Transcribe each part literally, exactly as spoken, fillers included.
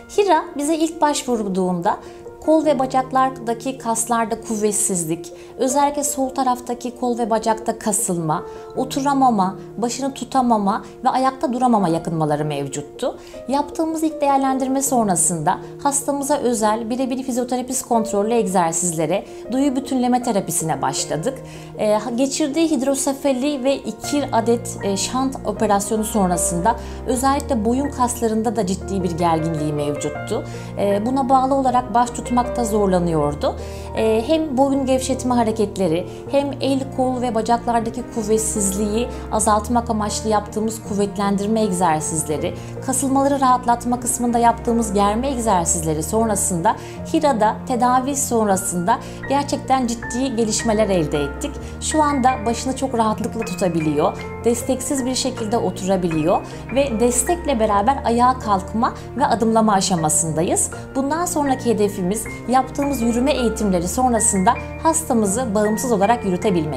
Hira bize ilk başvurduğunda kol ve bacaklardaki kaslarda kuvvetsizlik, özellikle sol taraftaki kol ve bacakta kasılma, oturamama, başını tutamama ve ayakta duramama yakınmaları mevcuttu. Yaptığımız ilk değerlendirme sonrasında hastamıza özel birebir fizyoterapist kontrollü egzersizlere, duyu bütünleme terapisine başladık. Ee, geçirdiği hidrosefali ve iki adet e, şant operasyonu sonrasında özellikle boyun kaslarında da ciddi bir gerginliği mevcuttu. Ee, buna bağlı olarak baş tutma tutmakta zorlanıyordu. Ee, hem boyun gevşetme hareketleri, hem el, kol ve bacaklardaki kuvvetsizliği azaltmak amaçlı yaptığımız kuvvetlendirme egzersizleri, kasılmaları rahatlatma kısmında yaptığımız germe egzersizleri sonrasında Hira'da tedavi sonrasında gerçekten ciddi gelişmeler elde ettik. Şu anda başını çok rahatlıkla tutabiliyor, desteksiz bir şekilde oturabiliyor ve destekle beraber ayağa kalkma ve adımlama aşamasındayız. Bundan sonraki hedefimiz yaptığımız yürüme eğitimleri sonrasında hastamızı bağımsız olarak yürütebilmek.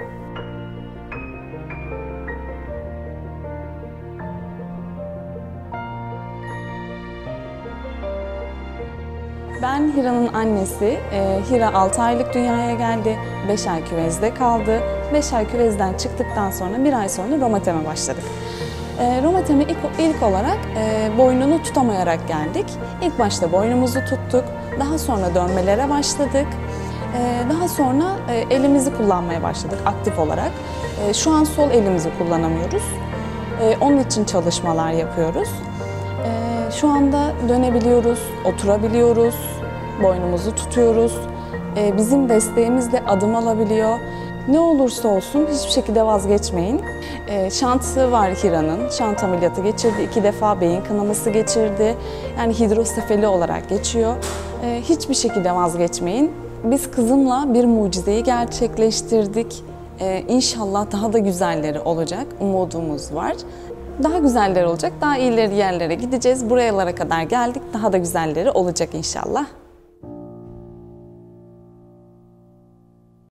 Ben Hira'nın annesi. Hira altı aylık dünyaya geldi. beş ay küvezde kaldı. beş ay küvezden çıktıktan sonra bir ay sonra romateme başladık. Romateme ilk, ilk olarak e, boynunu tutamayarak geldik. İlk başta boynumuzu tuttuk. Daha sonra dönmelere başladık. E, daha sonra e, elimizi kullanmaya başladık aktif olarak. E, şu an sol elimizi kullanamıyoruz. E, onun için çalışmalar yapıyoruz. E, şu anda dönebiliyoruz, oturabiliyoruz, boynumuzu tutuyoruz. E, bizim desteğimizle adım alabiliyor. Ne olursa olsun hiçbir şekilde vazgeçmeyin. E, şantı var Hira'nın. Şant ameliyatı geçirdi. iki defa beyin kanaması geçirdi. Yani hidrosefali olarak geçiyor. E, hiçbir şekilde vazgeçmeyin. Biz kızımla bir mucizeyi gerçekleştirdik. E, İnşallah daha da güzelleri olacak. Umudumuz var. Daha güzelleri olacak. Daha iyileri yerlere gideceğiz. Buralara kadar geldik. Daha da güzelleri olacak inşallah.